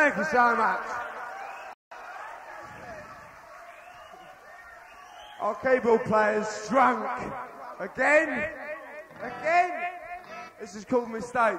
Thank you so much. Our keyboard player's drunk. Again? Again? This is called Mistake.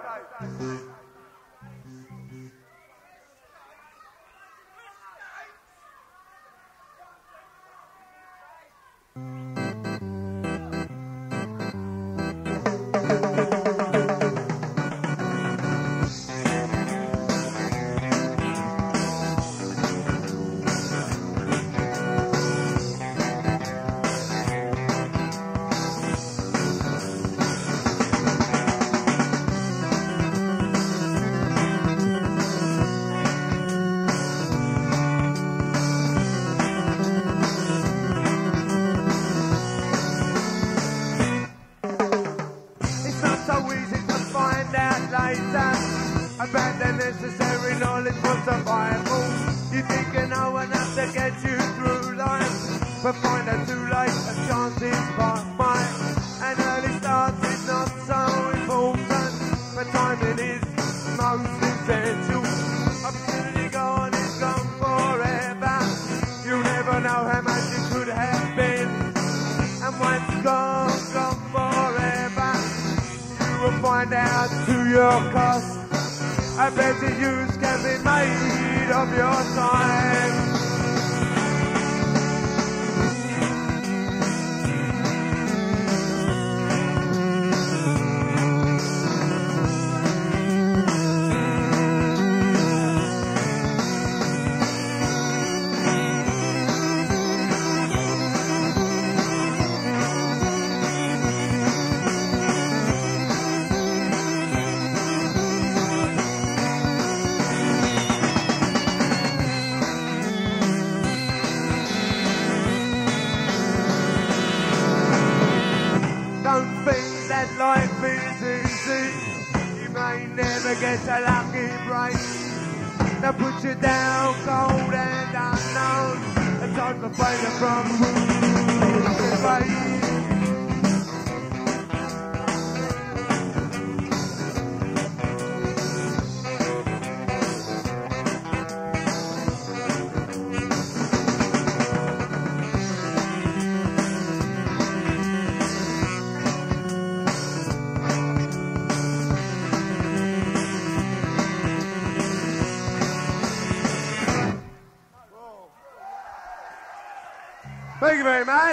Thank you very much.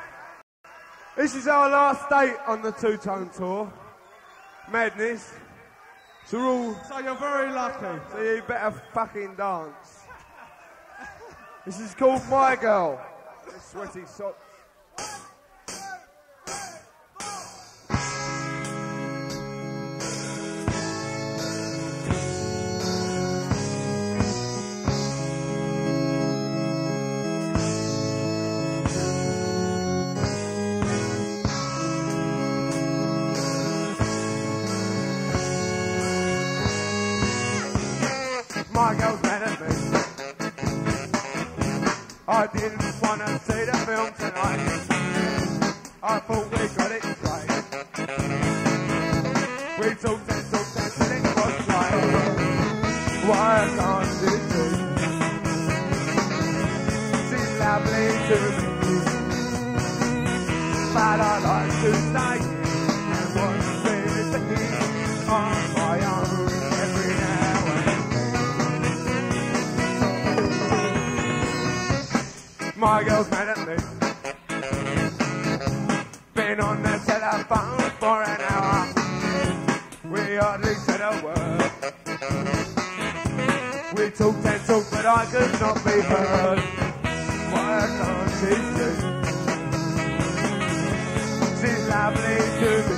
This is our last date on the Two-Tone Tour. Madness. So you're very lucky. So you better fucking dance. This is called My Girl. Sweaty socks. My girl's mad at me. I didn't want to see the film tonight. I thought we got it right. We talked and till it was right. Why can't she do? She's lovely to me, but I like to stay and watch things on my own every now and then. My girl's mad at me. Been on the telephone for an hour. We hardly said a word. We talked and talked, but I could not be heard. Why can't she see? She's lovely to me,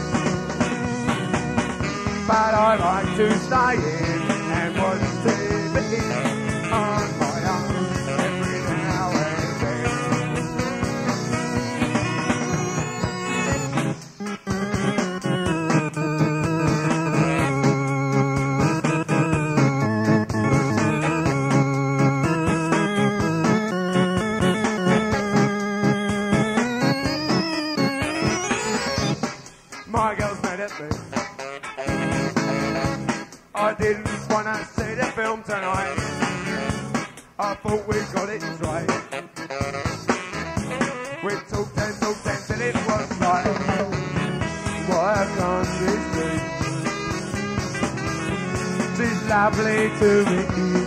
but I like to stay in and watch TV on my own every now and then. My girl's mad at me. I didn't want to see the film tonight. I thought we got it right. We talked and it was right. What a country she's lovely to me,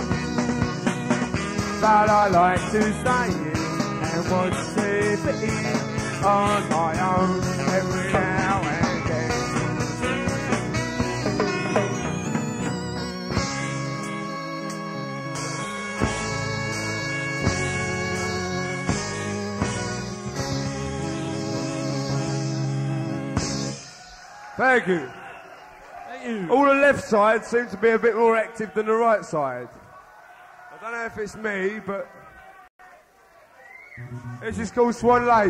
but I like to stay in and watch TV on my own every now and again. Thank you. All the left side seems to be a bit more active than the right side. I don't know if it's me, but this is called Swan Lake.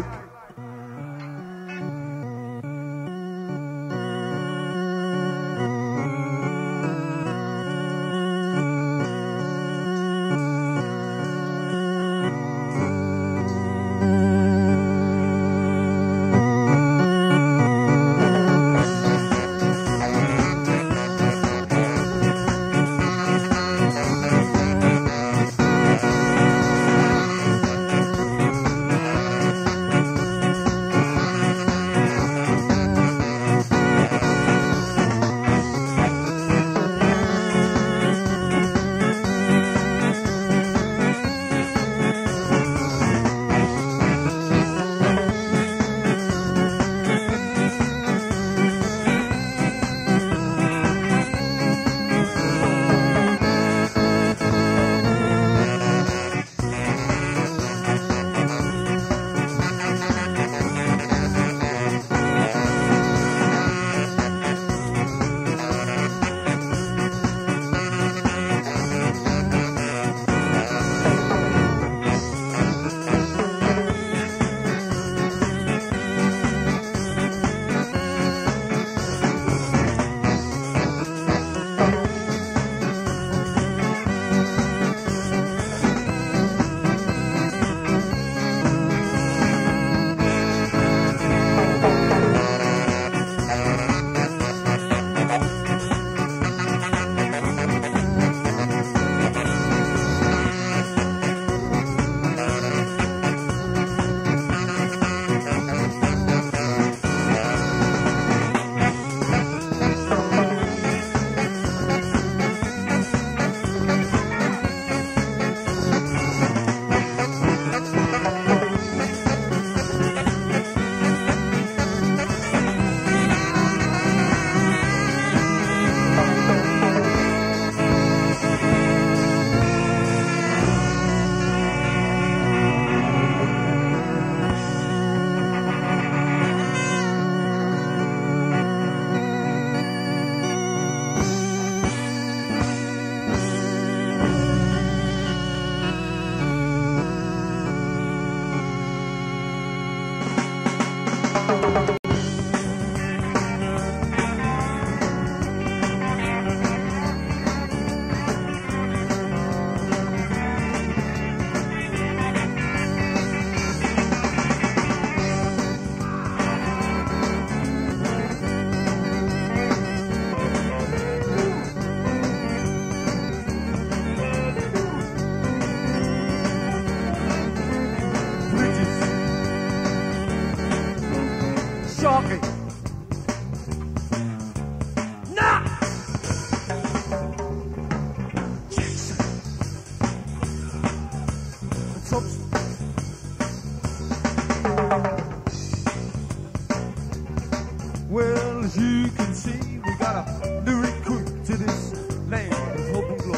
Well, as you can see, we got a new recruit to this land of hope and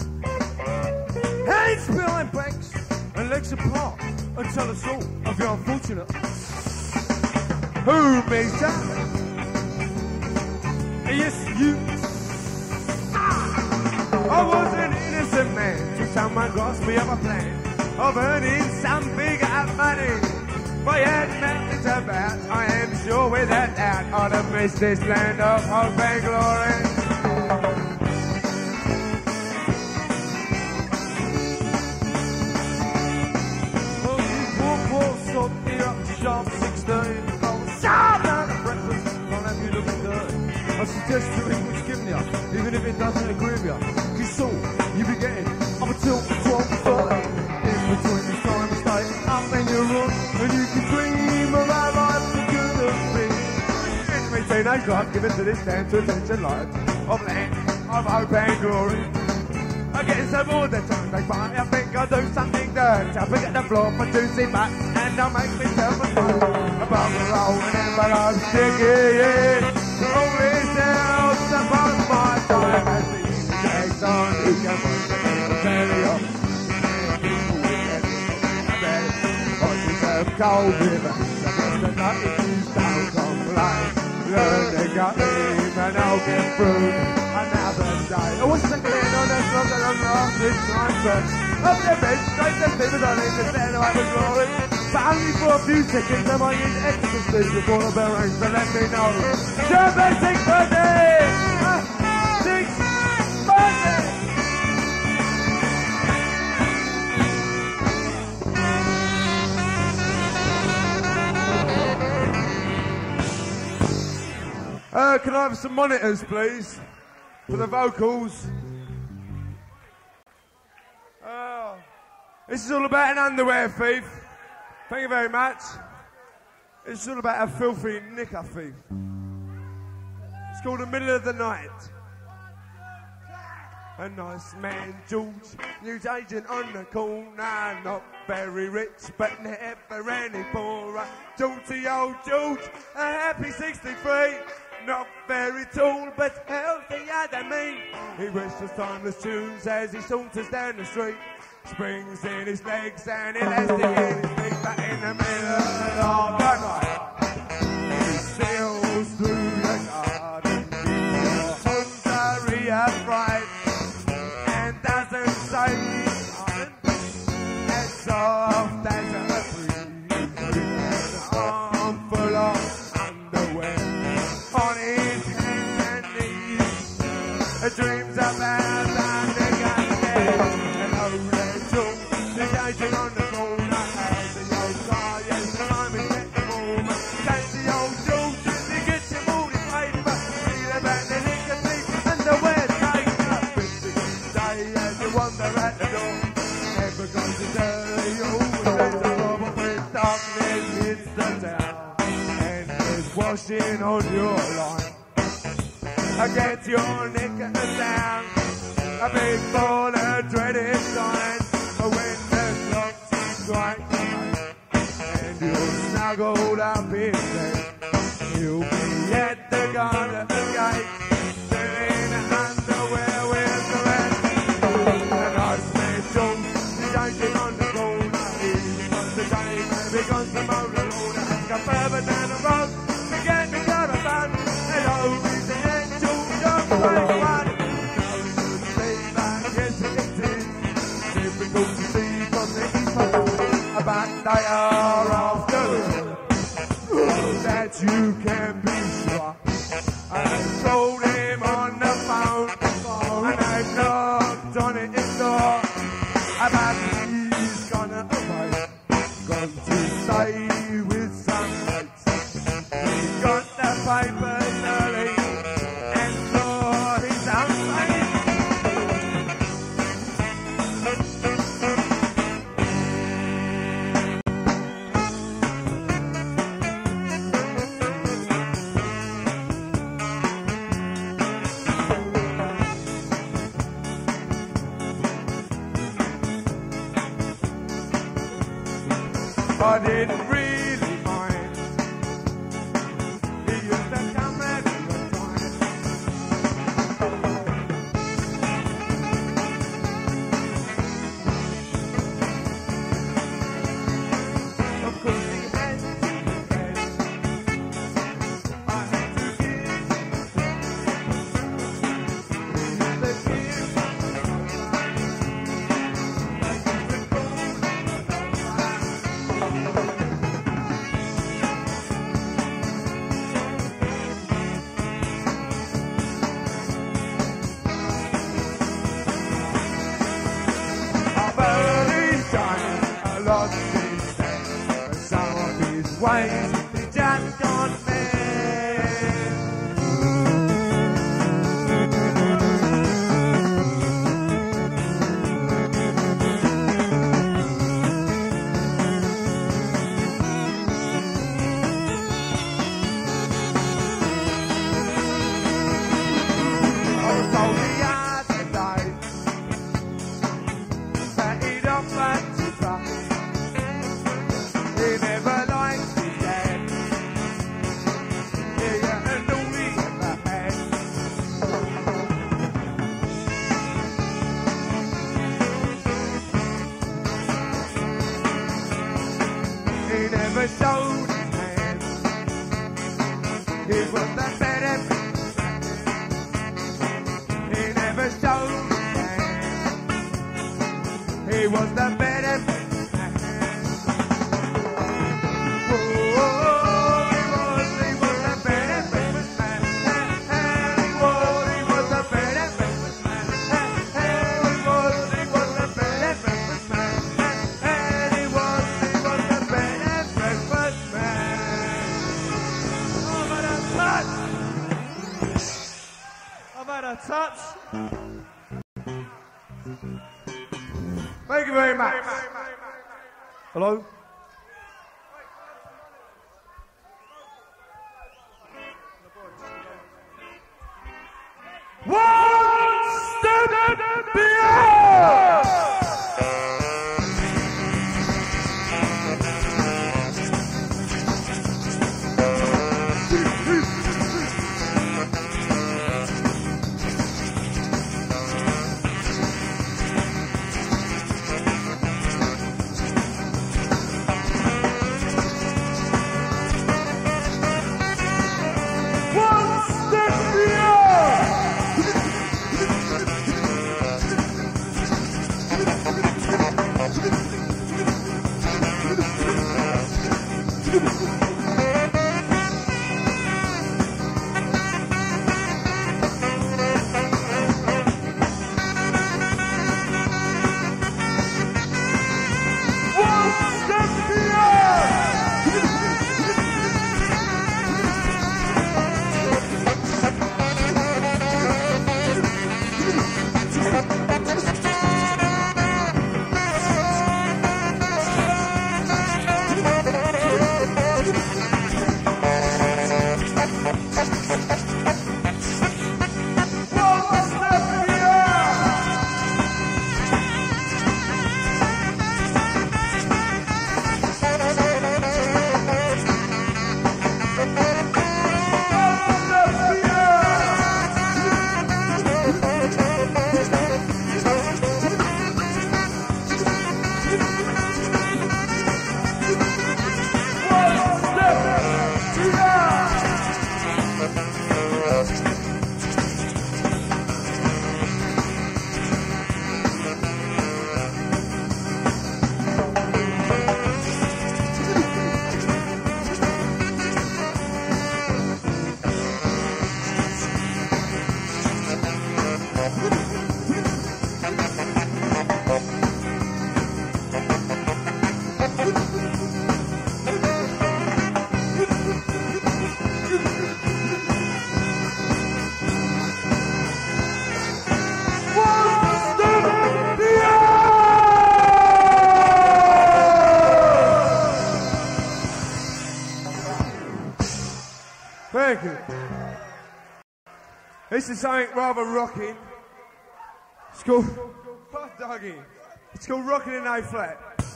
glory. Hands behind backs and legs apart, and tell us all of your unfortunate. Who, Mister? Yes, you. I was an innocent man till someone grasped me of a plan of earning some bigger money. For yet nothing's about, I am sure without doubt, I'd have missed this land of hope and glory. Well, you poor sod, you're up to sharp 16. Oh, sharp out of breakfast, can't have you looking dirty. I suggest you eat what's given you, even if it doesn't agree with you. 'Cause so, you be getting up until 12:30. teenage life given to this down to attention light of land, of hope and glory. I'm getting so bored that time they find I think I'll do something dirty. I'll pick up the floor for juicy back and I'll make myself a fun. Above the roll and then but I'm sticky. All this else upon my time as the evening drags on. You can put the belly up. Cold river, the nothing don't complain. Learn to get him and I'll get through another day. I was second in on that song that I'm lost this time, but up the bench, straight to people don't understand how I was rolling. But only for a few seconds, I might use ecstasy before the bell rings to let me know. German 630! 630! Can I have some monitors, please, for the vocals? This is all about an underwear thief. Thank you very much. This is all about a filthy knicker thief. It's called The Middle of the Night. A nice man, George, newsagent on the corner, not very rich, but never any poorer. Georgie, old George, a happy 63. Not very tall, but healthier than me. He whistles timeless tunes as he saunters down the street. Springs in his legs and elastic in his feet. But in the middle of the night, he sails through the garden. He's contrary upright and doesn't say pardon. As soft as a breeze, with an armful of underwear on his hands and knees, dreams about the nigger there. And only George, the agent on the corner, has the old car, yes, the time is getting warmer. Takes the old George, he gets him all his paper, read about the nicotine and the wear taker. 50 day as you wander at the door, never goes to dirty, always leaves a rubber with darkness hits the town. Washing on your line, I get your knickers down, a big ball of dreaded sign. When the clock strikes 9 and you're snuggled up in bed, you'll be at the garden gate, filling underwear with the rest. And I spent John, he's aging on the corner, he's on the day, maybe gone to mow the lawn, go further down the road. But they are after that you can be sure. I told him on the phone and I knocked on his door about he's gonna away, gone to stay with some mates. He got the papers early and saw his own face. I didn't really mind. He used to come at the time. Of course he had to get. I had to give. The gift. Ways, he just gone mad. He was the better man. He never showed his hand. He was the better man. Touch. Thank you very much. Hello? One step beyond! Thank you. This is something rather rocking. It's called Puff Doggy. It's called Rocking in A Flat.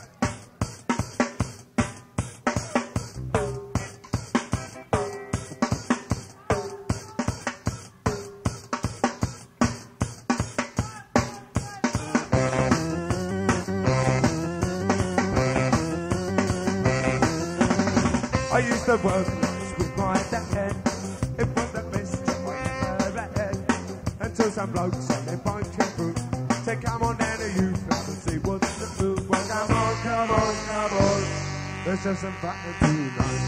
I used to work with my dad. It was the best job I ever had. Until some blokes said they find you through. Say, come on down to you and see what's the move. Well, come on, come on, come on. Let's have some fun tonight.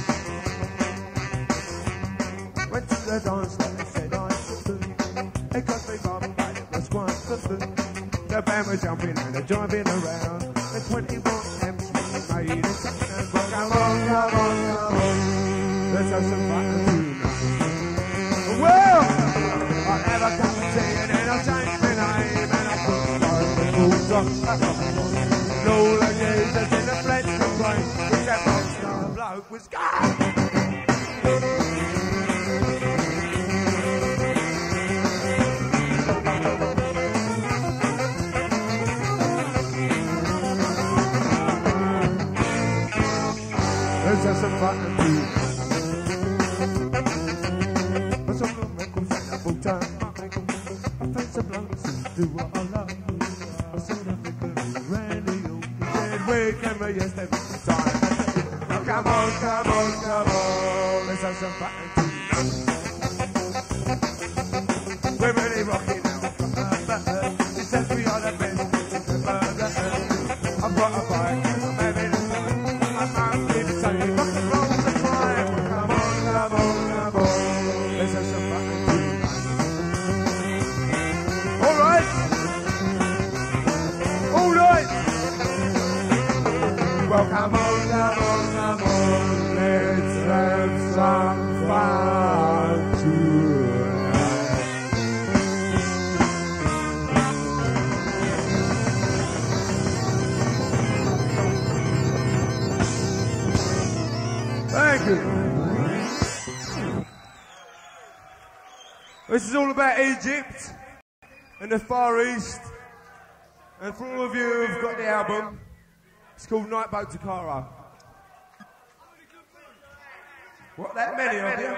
Went to the dance and they said I should do. It cost me $5, but it was quite the food. The band was jumping and they're driving around. The 21 amps made it sound. Well, come on, come on, come on. Let's have some fun tonight. Well, I'll have a cup of tea and then I'll change my name and I'll put my boots on. All the geezers in the flats complain, which that rockstar bloke was gone. Let's have some fun and do. But some of them goes in a full time. I found some blokes who do what I love. I said I think I Randy Oak. He said we can be yes every time. Come on, come on, come on. Let's have some fun and do. We're really rocking now. He says we are the best. I've got a bike, I'm having a time. I can't keep saying rock and roll's the time. Come on, come on, come on. Let's have some fun and do it. All right. All right. Well, come on, come on, come on. Let's have some fun tonight. Thank you. This is all about Egypt and the Far East. And for all of you who've got the album, it's called Night Boat to Cairo. What, that many of you?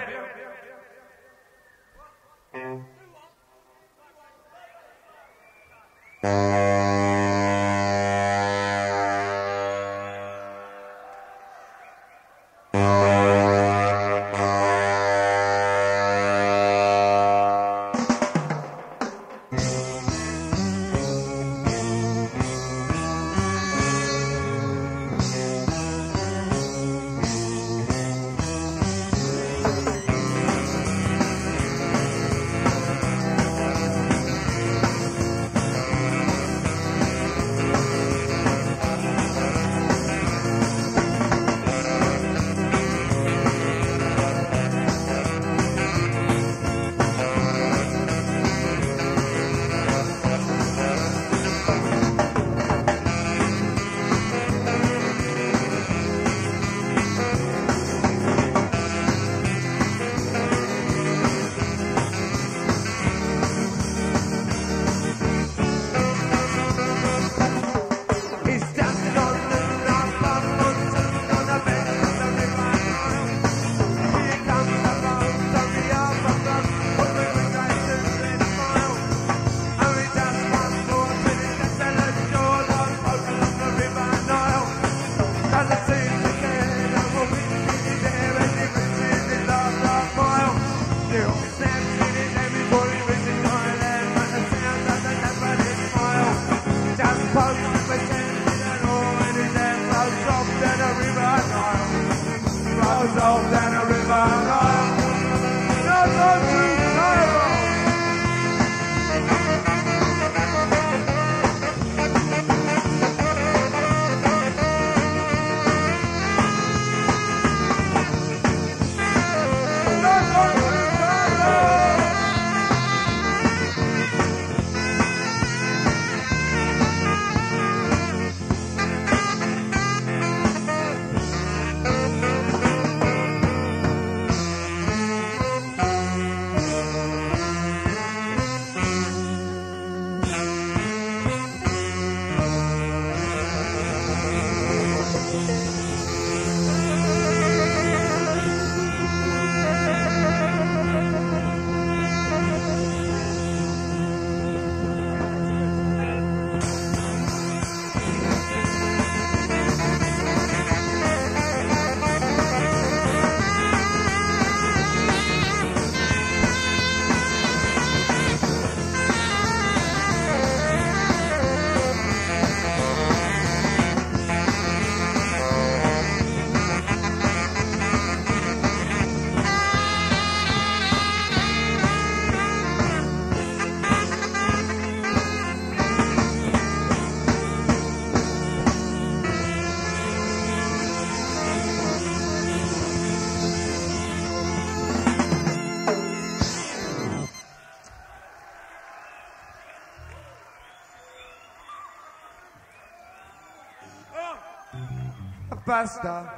Basta,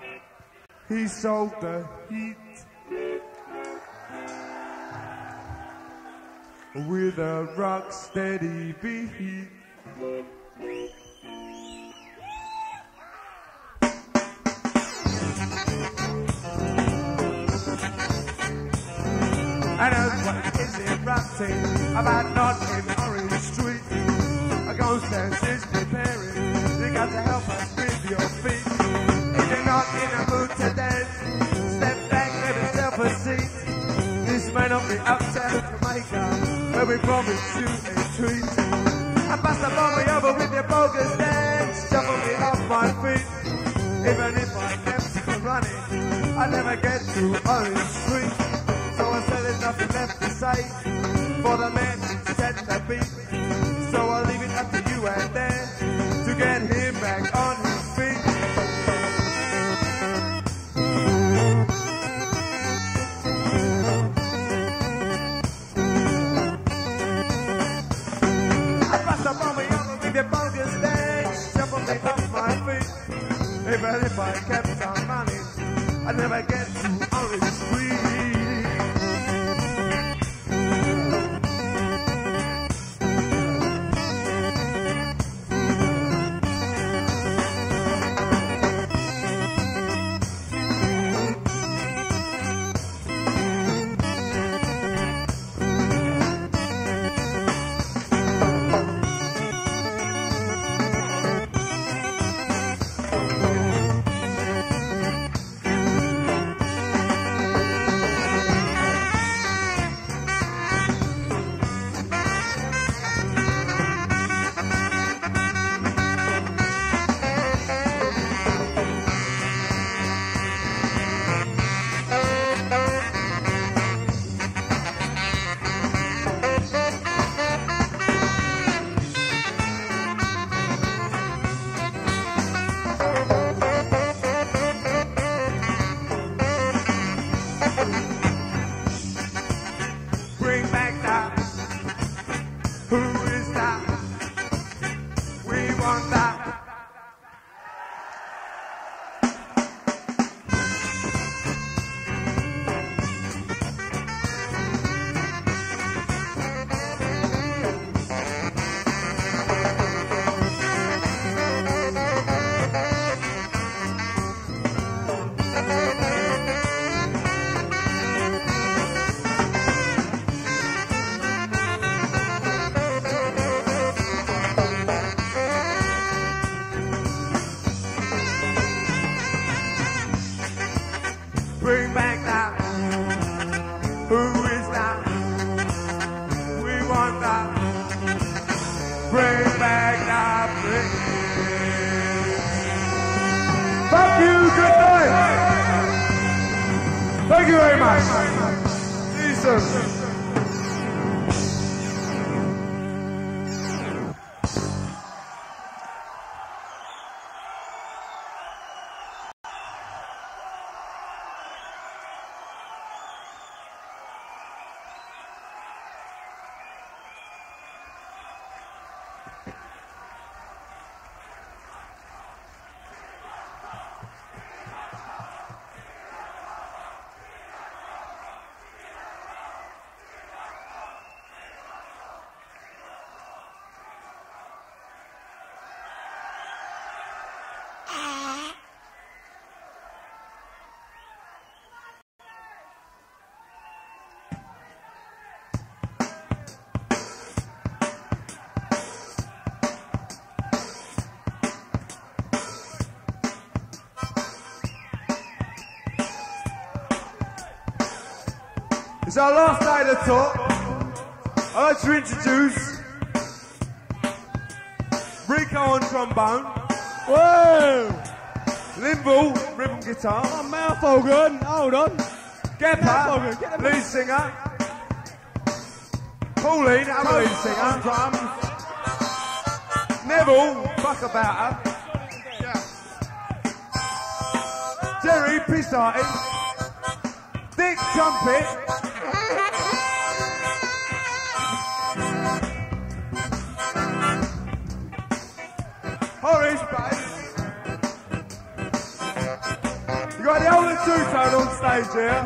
he sold the heat with a rock steady beat. And what is erupting about not in Orange Street? A ghost dance is preparing. You got to help us with your feet. If you're not in a mood to dance, step back, get yourself a seat. me up to Jamaica, where we promised you a treat. I passed the bomb me over with your bogus dance, shuffle me off my feet. Even if I kept on running, I'd never get to Orange Street. So I said there's nothing left to say, for the man to set the beat. So I'll leave it up to you and Dan to get him back on his feet. I passed the bomb me over with your bogus dance, shuffle me off my feet. Even if I kept on running, I'd never get to Orange Street. Bring back that. Who is that? We want that. Bring back that. Fuck you, good night. Thank you very much. See you soon. It's our last night of talk. I'd like to introduce Rico on trombone. Whoa! Limble, rhythm guitar. Oh, mouth organ. Hold on. Gepper, lead singer. Pauline, other lead singer. Drums. Neville, fuck about her. Jerry, piss artist. Dick, trumpet. Horace, bass. You got the old and two-tone on stage here.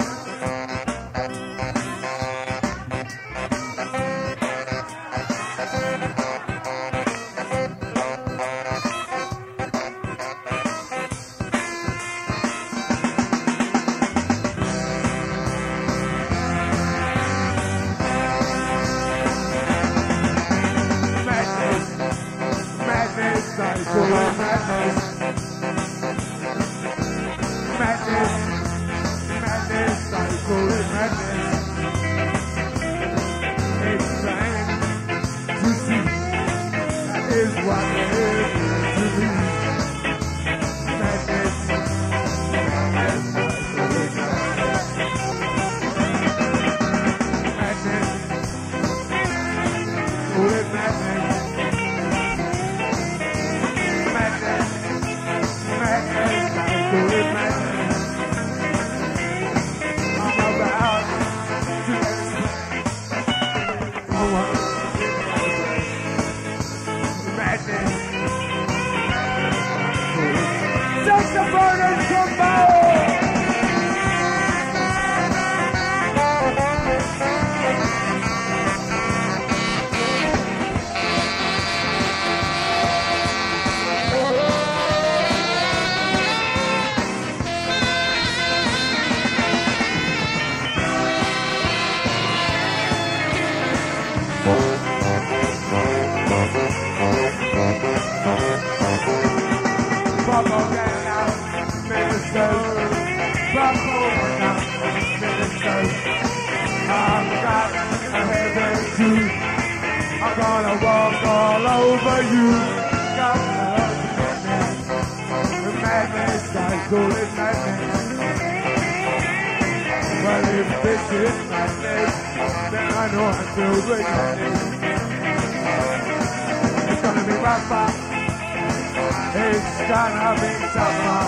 'cause I've got a heaven too. I'm gonna walk all over you. Got the madness, I call it madness. Well, if this is madness, then I know I'm filled with madness. It's gonna be rougher. It's gonna be tougher.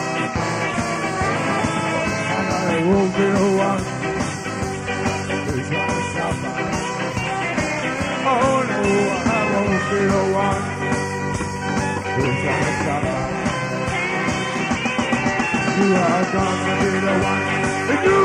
And I won't be the one who's gonna suffer. Oh no, I won't be the one who's gonna suffer. You are gonna be the one. And you!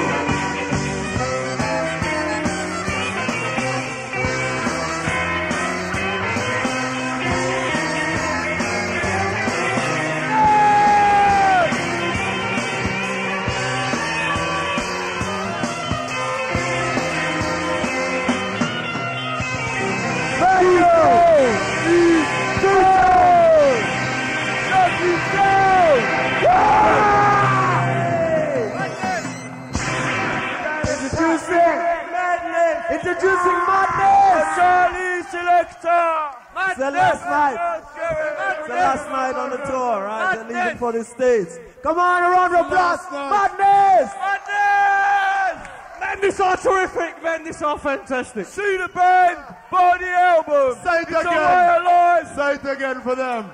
Introducing Madness! Charlie Selector! It's the last night. It's the last night on the tour, right? They're leaving for the States. Come on, a round of applause! Madness! Madness! Madness are terrific, Madness are fantastic. See the band, buy the album. Say it It's again. a way of life. Say it again for them.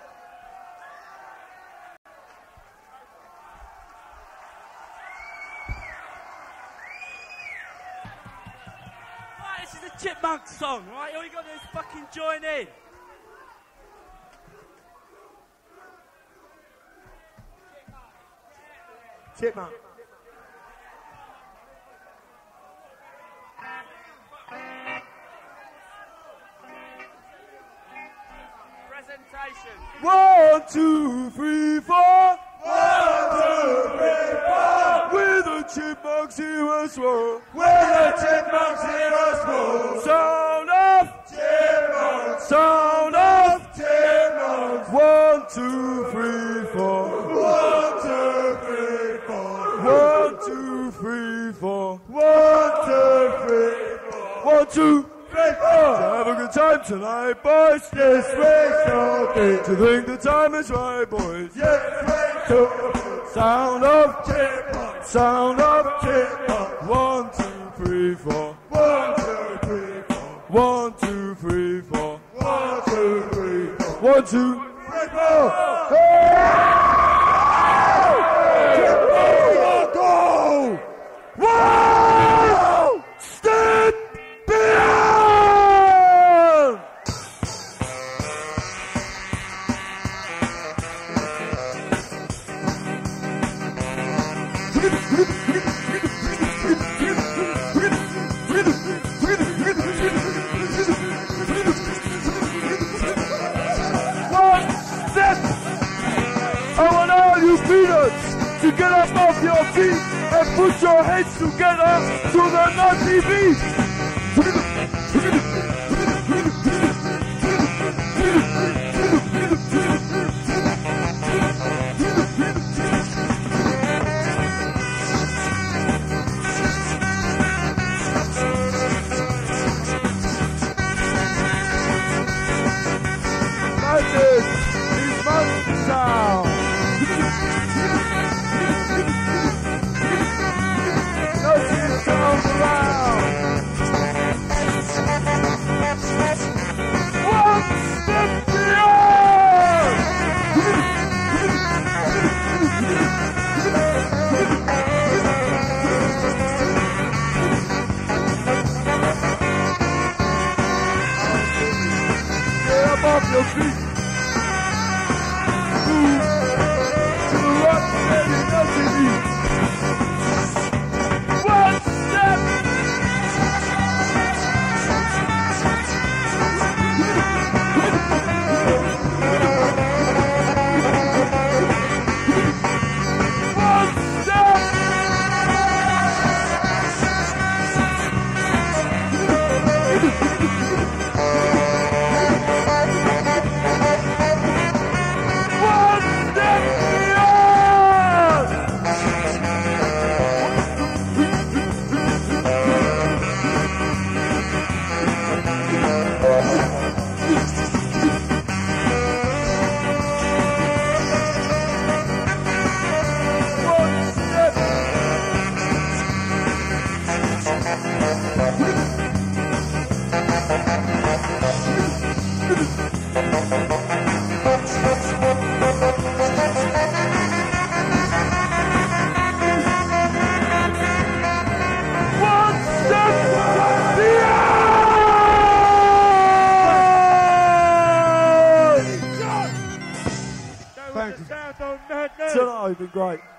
Right, this is a Chipmunk song, right? All you got to do is fucking join in. Chipmunk. Presentation. 1, 2, 3, 4. 1, 2, 3, 4. We're the Chipmunks here as well. We're the Chipmunks here as well. Sound of Chipmunks. Sound of Chipmunks. 1, 2, 3, 4. 1, 2, 3, 4. 1, 2, 3, 4. 1, 2, 3, 4. 1, 2, 3, 4. Have a good time tonight, boys. Yes, we shall be. Do you think the time is right, boys? Yes, we shall be. Sound of Chipmunk. Sound of Chipmunk. 1, 2, 3, 4. 1, 2, 3, 4. 1, 2, 3, 4. 1, 2, 3, 4. 1, 2, 3, 4. Chipmunk, go! Wow! Stand down! One step! I want all you peanuts to get up off your feet and put your heads together to the Nazi beat! Madness is monkey sound. Nothing turns around. Tonight, you've been great.